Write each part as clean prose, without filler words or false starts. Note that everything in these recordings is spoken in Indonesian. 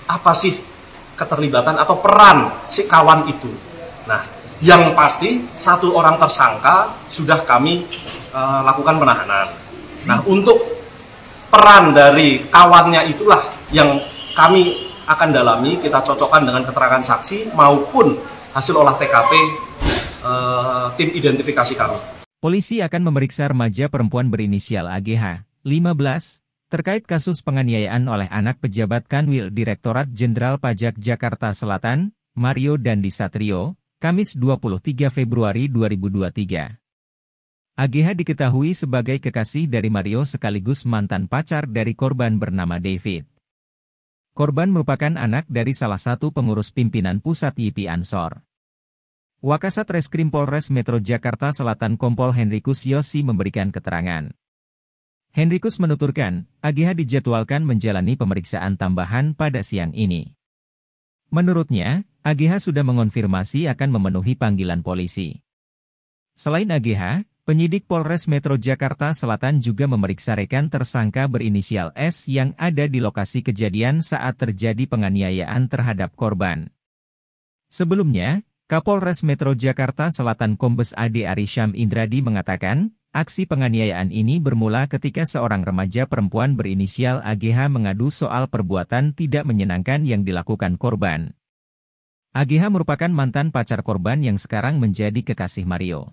apa sih keterlibatan atau peran si kawan itu. Nah, yang pasti satu orang tersangka sudah kami lakukan penahanan. Nah, untuk peran dari kawannya itulah yang kami akan dalami, kita cocokkan dengan keterangan saksi maupun hasil olah TKP tim identifikasi kami. Polisi akan memeriksa remaja perempuan berinisial AGH, 15, terkait kasus penganiayaan oleh anak pejabat Kanwil Direktorat Jenderal Pajak Jakarta Selatan, Mario Dandi Satrio, Kamis 23 Februari 2023. AGH diketahui sebagai kekasih dari Mario sekaligus mantan pacar dari korban bernama David. Korban merupakan anak dari salah satu pengurus pimpinan pusat YPI Ansor. Wakasat Reskrim Polres Metro Jakarta Selatan Kompol Henrikus Yosi memberikan keterangan. Henrikus menuturkan, AGH dijadwalkan menjalani pemeriksaan tambahan pada siang ini. Menurutnya, AGH sudah mengonfirmasi akan memenuhi panggilan polisi. Selain AGH, penyidik Polres Metro Jakarta Selatan juga memeriksa rekan tersangka berinisial S yang ada di lokasi kejadian saat terjadi penganiayaan terhadap korban. Sebelumnya, Kapolres Metro Jakarta Selatan Kombes Ade Arisham Indradi mengatakan, aksi penganiayaan ini bermula ketika seorang remaja perempuan berinisial AGH mengadu soal perbuatan tidak menyenangkan yang dilakukan korban. AGH merupakan mantan pacar korban yang sekarang menjadi kekasih Mario.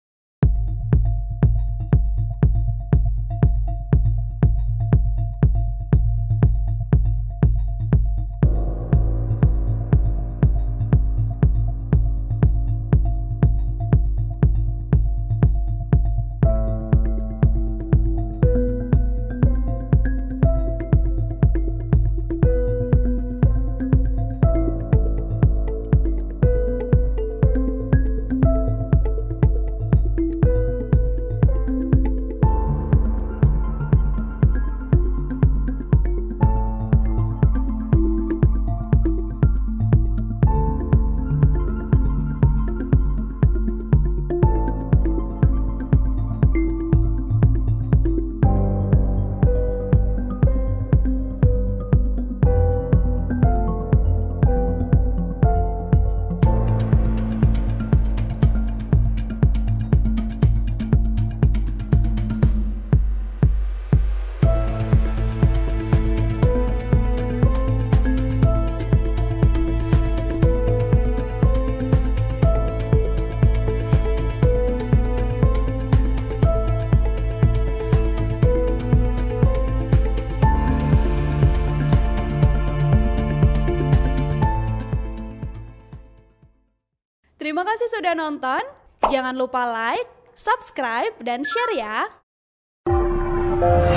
Terima kasih sudah nonton. Jangan lupa like, subscribe, dan share ya.